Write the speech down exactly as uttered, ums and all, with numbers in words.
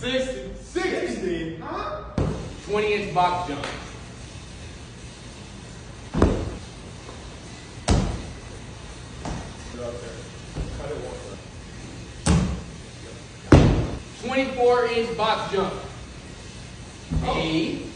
sixty. sixty. Huh? twenty inch box jump. Cut it one. twenty-four inch box jump. Oh. A.